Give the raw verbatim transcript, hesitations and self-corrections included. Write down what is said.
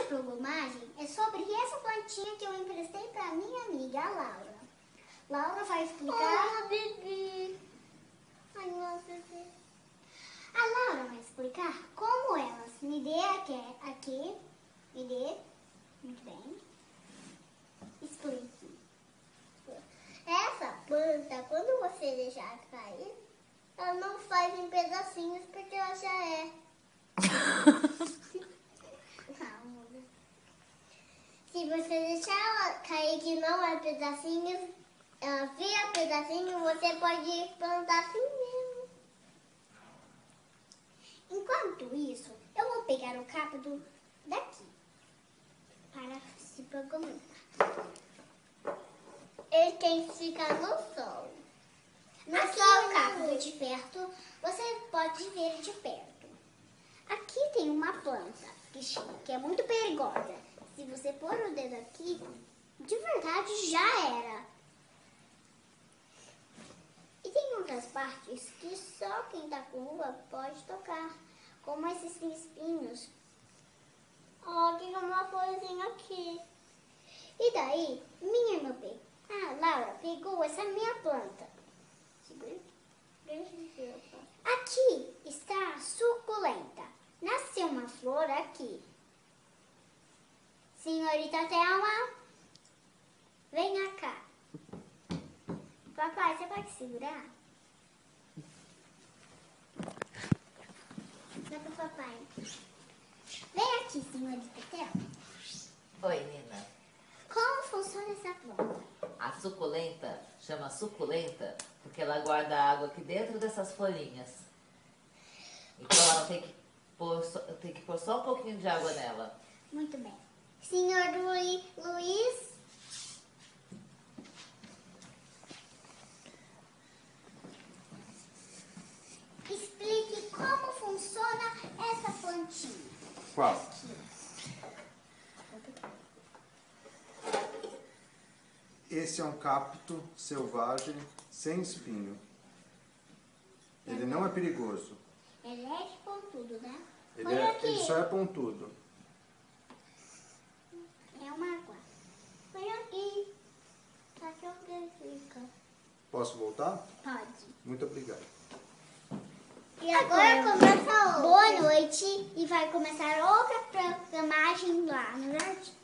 programagem é sobre essa plantinha que eu emprestei para minha amiga, a Laura. Laura vai explicar... Oh, bebê. Ai, meu bebê. A Laura vai explicar como elas. Me dê aqui, aqui. Me dê. Muito bem. Explique. Essa planta, quando você deixar cair, ela não faz em pedacinhos porque ela já é. Se você deixar ela cair que não é pedacinhos, ela vira pedacinho, você pode plantar assim mesmo. Enquanto isso, eu vou pegar o cacto daqui para se programar. Ele tem que ficar no sol. No Aqui sol, o cacto de perto, você pode ver de perto. Aqui tem uma planta que, que é muito perigosa. Se você pôr o dedo aqui, de verdade já era. E tem outras partes que só quem tá com luva pode tocar, como esses espinhos. Ó, oh, tem uma coisinha aqui. E daí, minha irmã pegou. Ah, Laura pegou essa minha planta. Aqui está a suculenta. Nasceu uma flor aqui. Senhorita Thelma, venha cá. Papai, você pode segurar? Dá para papai. Vem aqui, senhorita Thelma. Oi, Nina. Como funciona essa planta? A suculenta chama suculenta porque ela guarda a água aqui dentro dessas folhinhas. Então ela tem que pôr só, tem que pôr só um pouquinho de água nela. Muito bem. Senhor Luiz, Luiz, explique como funciona essa plantinha. Qual? Aqui. Esse é um cacto selvagem sem espinho. Ele não é perigoso. Ele é de pontudo, né? Ele, é, ele só é pontudo. É uma água. Põe aqui. Aqui onde fica. Posso voltar? Pode. Muito obrigado. E agora, agora começa outra. Boa noite e vai começar outra programagem lá no jardim.